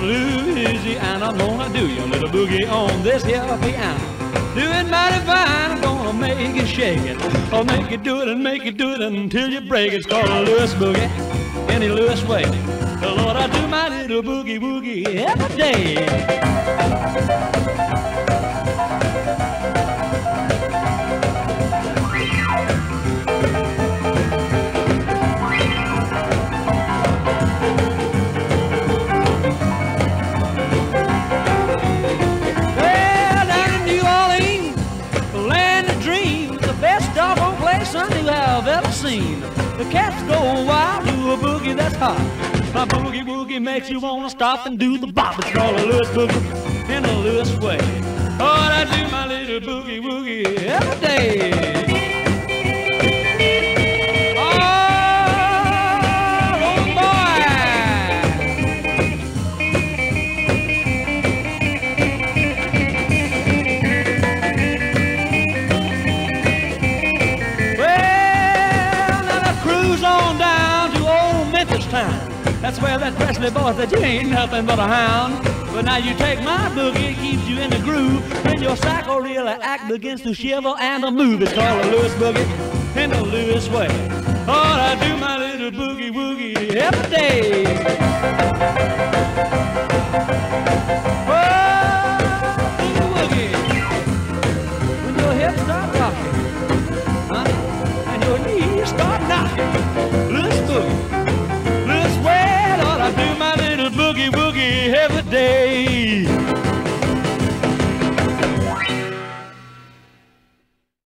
Louisiana. I'm gonna do your little boogie on this here piano. Do it mighty fine, I'm gonna make it shake it. I'll make it do it and make it do it until you break it. It's called a Louis boogie, any Louis way. Lord, I do my little boogie woogie every day. I've ever seen. The cats go wild to a boogie that's hot. My boogie woogie makes you wanna stop and do the bop. It's called a Louis boogie in a Louis way. Oh, I do my little boogie woogie every day. That's where that Presley boy said you ain't nothing but a hound. But now you take my boogie, it keeps you in the groove. When your psycho really act begins to shiver and to move. It's called a Louis boogie in the Louis way. Oh, I do my little boogie woogie every day. Oh, boogie woogie. When your hips start rocking.